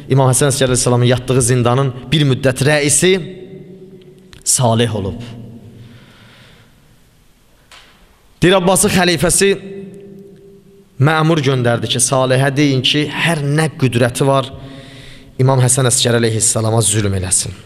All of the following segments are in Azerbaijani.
İmam Həsən Əskəri əleyhissalamın yatdığı zindanın bir müddət rəisi Salih olub. Deyir, Abbasın xəlifəsi məmur göndərdi ki, Salihə deyin ki, hər nə qüdrəti var, İmam Həsən Əskəri əleyhissalama zülm eləsin.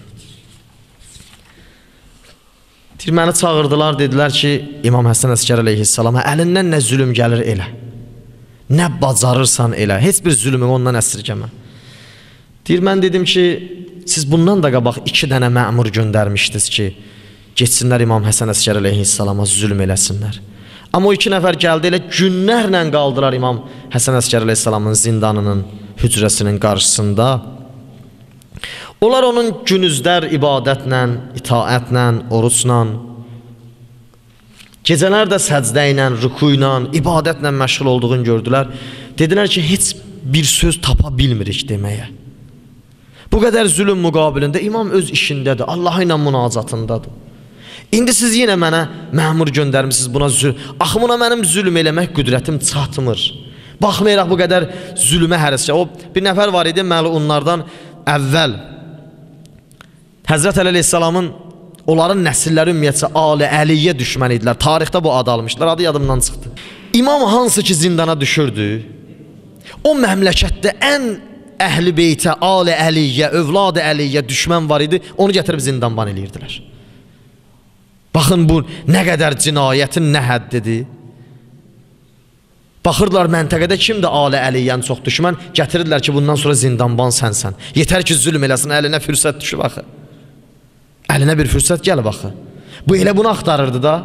Deyir, məni çağırdılar, dedilər ki, İmam Həsən Əskəri əleyhissalama əlindən nə zülm gəlir elə, nə bacarırsan elə, heç bir zülmünü ondan əsirgəmə. Deyir, mən dedim ki, siz bundan da qabaq 2 dənə məmur göndərmişdiniz ki, geçsinlər İmam Həsən Əskəri əleyhissalama zülm eləsinlər. Amma o 2 nəfər gəldi, elə günlərlə qaldılar İmam Həsən Əskəri əleyhissalamın zindanının, hücrəsinin qarşısında. Onlar onun günüzlər ibadətlə, itaətlə, oruçla, gecələr də səcdə ilə, rüku ilə, ibadətlə məşğul olduğunu gördülər. Dedilər ki, heç bir söz tapa bilmirik deməyə. Bu qədər zülüm müqabilində imam öz işindədir, Allah ilə münacatındadır. İndi siz yenə mənə məmur göndərmişsiniz buna zülm. Axı buna mənim zülm eləmək qüdrətim çatmır. Baxmayaraq bu qədər zülmə həriscə. O bir nəfər var idi, məlunlardan əvvəl Həzrət Əli əleyhissalamın onların nəsilləri ümumiyyətcə Ali Əliyyə düşmən idilər. Tarixdə bu adı almışlar, adı yadımdan çıxdı. İmam hansı ki zindana düşürdü, o məmləkətdə ən Əhl-i Beytə, Ali Əliyyə, Övlad-ı Əliyyə düşmən var idi, onu gətirib zindanban eləyirdilər. Baxın bu nə qədər cinayətin nə həddidir. Baxırdılar məntəqədə kimdir Ali Əliyyənin çox düşmən, gətirirlər ki, bundan sonra zindanban sənsən. Yetər ki, zülm eləsin, əlinə fürsət düşüb axı. Əlinə bir fürsət gəlib axı. Bu elə bunu axtarırdı da.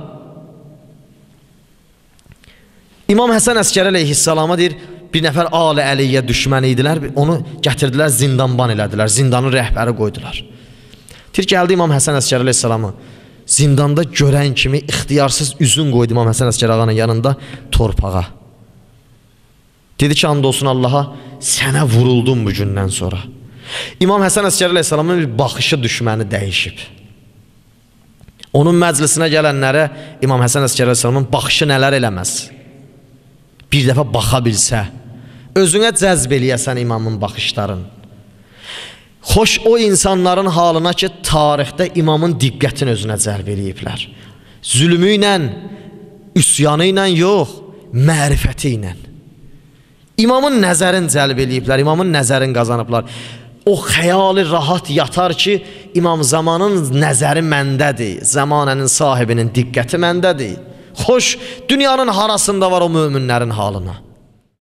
İmam Həsən Əskəri əleyhissalama deyir, bir nəfər Ali Əliyyə düşməni idilər, onu gətirdilər, zindanban elədilər, zindanın rəhbəri qoydular. Deyir, gəldi İmam Həsən Əskəri əleyhissalamı, zindanda görən kimi ixtiyarsız üzün qoydu İmam Həsən Əskəri ağanın yanında torpağa. Dedi ki, and olsun Allaha, sənə vuruldum bu gündən sonra. İmam Həsən Əskəri əleyhissalamın bir baxışı düşməni dəyişib. Onun məclisinə gələnlərə İmam Həsən Əskəri əleyhissalamın baxışı nələr eləməz. Bir dəfə baxa bilsə, özünə cəzb eləyəsən imamın baxışların. Xoş o insanların halına ki, tarixdə imamın diqqətini özünə cəlb eləyiblər. Zülmü ilə, üsyanı ilə yox, mərifəti ilə. İmamın nəzərin cəlb eləyiblər, imamın nəzərin qazanıblar. O xəyali rahat yatar ki, İmam zamanın nəzəri məndədir, zamanənin sahibinin diqqəti məndədir. Xoş, dünyanın harasında var o möminlərin halına.